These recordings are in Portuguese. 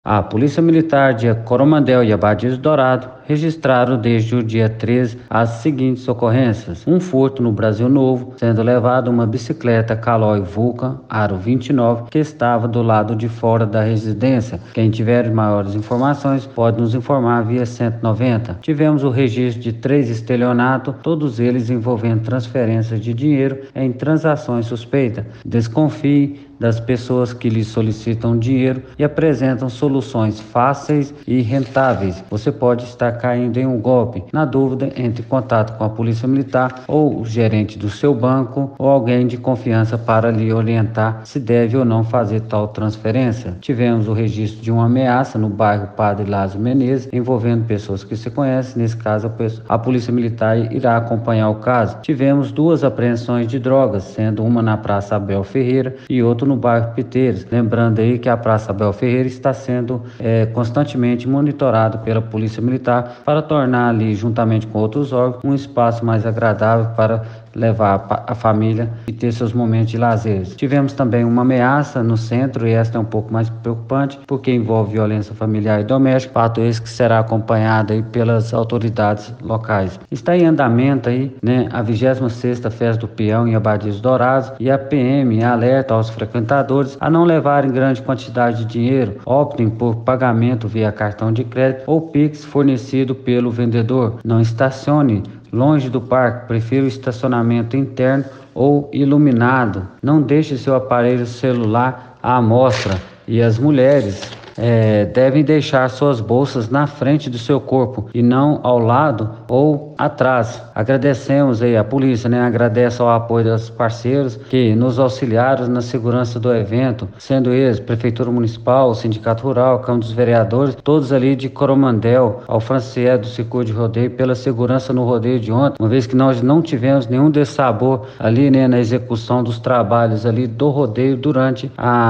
A Polícia Militar de Coromandel e Abadia do Dourado registraram desde o dia 13 as seguintes ocorrências: um furto no Brasil Novo, sendo levado uma bicicleta Caloi Vulcan Aro 29 que estava do lado de fora da residência. Quem tiver maiores informações pode nos informar via 190. Tivemos o registro de 3 estelionatos, todos eles envolvendo transferências de dinheiro em transações suspeitas. Desconfie das pessoas que lhe solicitam dinheiro e apresentam soluções fáceis e rentáveis. Você pode estar caindo em um golpe. Na dúvida, entre em contato com a Polícia Militar ou o gerente do seu banco ou alguém de confiança para lhe orientar se deve ou não fazer tal transferência. Tivemos o registro de uma ameaça no bairro Padre Lázaro Menezes, envolvendo pessoas que se conhecem. Nesse caso, a Polícia Militar irá acompanhar o caso. Tivemos 2 apreensões de drogas, sendo uma na Praça Abel Ferreira e outra no bairro Piteiros. Lembrando aí que a Praça Abel Ferreira está sendo constantemente monitorado pela Polícia Militar para tornar ali, juntamente com outros órgãos, um espaço mais agradável para levar a família e ter seus momentos de lazer. Tivemos também uma ameaça no centro, e esta é um pouco mais preocupante porque envolve violência familiar e doméstica, fato esse que será acompanhado aí pelas autoridades locais. Está em andamento aí, a 26ª Festa do Peão em Abadia dos Dourados, e a PM alerta aos frequentadores a não levarem grande quantidade de dinheiro, optem por pagamento via cartão de crédito ou Pix fornecido pelo vendedor. Não estacione longe do parque, prefira o estacionamento interno ou iluminado. Não deixe seu aparelho celular à mostra. E as mulheres devem deixar suas bolsas na frente do seu corpo e não ao lado ou atrás. Agradecemos aí a polícia, agradece ao apoio dos parceiros que nos auxiliaram na segurança do evento, sendo eles Prefeitura Municipal, Sindicato Rural, Câmara dos Vereadores, todos ali de Coromandel, ao Francié do Circuito de Rodeio, pela segurança no rodeio de ontem, uma vez que nós não tivemos nenhum dessabor ali, na execução dos trabalhos ali do rodeio durante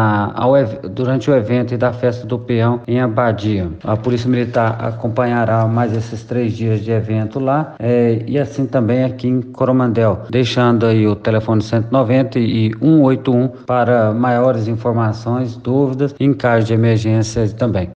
o evento e da festa do Peão em Abadia. A Polícia Militar acompanhará mais esses 3 dias de evento lá, e assim também aqui em Coromandel, deixando aí o telefone 190 e 181 para maiores informações, dúvidas, em caso de emergência também.